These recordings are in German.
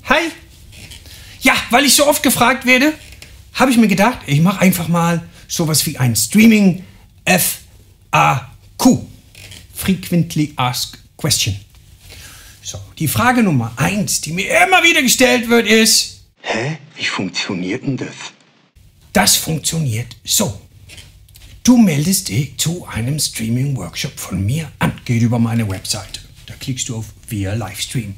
Hi. Ja, weil ich so oft gefragt werde, habe ich mir gedacht, ich mache einfach mal sowas wie ein Streaming FAQ. Frequently Asked Question. So, die Frage Nummer 1, die mir immer wieder gestellt wird, ist: Hä? Wie funktioniert denn das? Das funktioniert so. Du meldest dich zu einem Streaming-Workshop von mir an. Geht über meine Webseite. Da klickst du auf Via Livestream.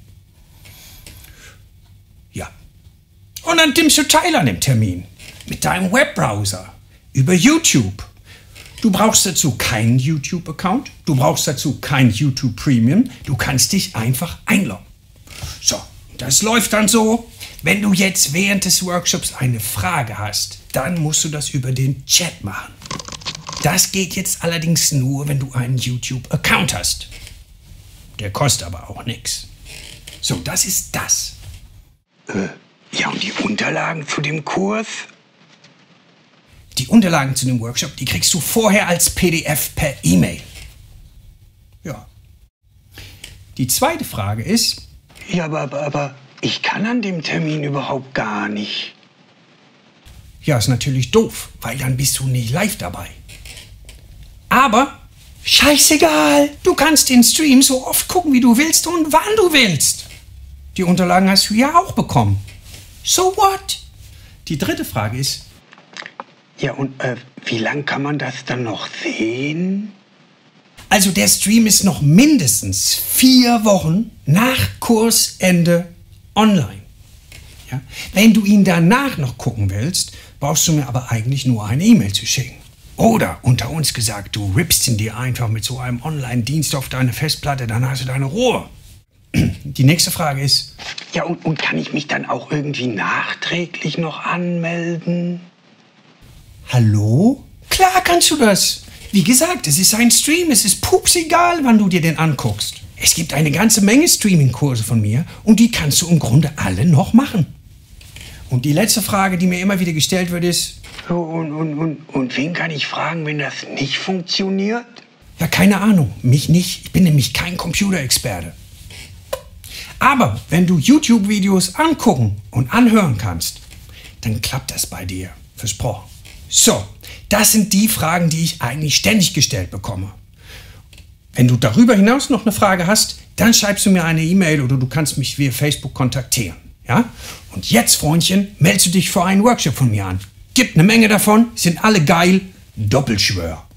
Ja. Und dann nimmst du teil an dem Termin. Mit deinem Webbrowser. Über YouTube. Du brauchst dazu keinen YouTube-Account. Du brauchst dazu kein YouTube Premium. Du kannst dich einfach einloggen. So, das läuft dann so. Wenn du jetzt während des Workshops eine Frage hast, dann musst du das über den Chat machen. Das geht jetzt allerdings nur, wenn du einen YouTube-Account hast. Der kostet aber auch nichts. So, das ist das. Ja, und die Unterlagen zu dem Kurs? Die Unterlagen zu dem Workshop, die kriegst du vorher als PDF per E-Mail. Ja. Die zweite Frage ist: Ja, aber ich kann an dem Termin überhaupt gar nicht. Ja, ist natürlich doof, weil dann bist du nicht live dabei. Aber scheißegal, du kannst den Stream so oft gucken, wie du willst und wann du willst. Die Unterlagen hast du ja auch bekommen. So what? Die dritte Frage ist: Ja, und wie lang kann man das dann noch sehen? Also der Stream ist noch mindestens 4 Wochen nach Kursende online. Ja? Wenn du ihn danach noch gucken willst, brauchst du mir aber eigentlich nur eine E-Mail zu schicken. Oder unter uns gesagt, du rippst ihn dir einfach mit so einem Online-Dienst auf deine Festplatte, dann hast du deine Ruhe. Die nächste Frage ist: Ja, und kann ich mich dann auch irgendwie nachträglich noch anmelden? Hallo? Klar kannst du das. Wie gesagt, es ist ein Stream, es ist pups egal, wann du dir den anguckst. Es gibt eine ganze Menge Streaming-Kurse von mir und die kannst du im Grunde alle noch machen. Und die letzte Frage, die mir immer wieder gestellt wird, ist: Und wen kann ich fragen, wenn das nicht funktioniert? Ja, keine Ahnung, mich nicht. Ich bin nämlich kein Computerexperte. Aber wenn du YouTube-Videos angucken und anhören kannst, dann klappt das bei dir. Versprochen. So, das sind die Fragen, die ich eigentlich ständig gestellt bekomme. Wenn du darüber hinaus noch eine Frage hast, dann schreibst du mir eine E-Mail oder du kannst mich via Facebook kontaktieren. Ja? Und jetzt, Freundchen, meldest du dich für einen Workshop von mir an. Gibt eine Menge davon, sind alle geil. Doppelschwör.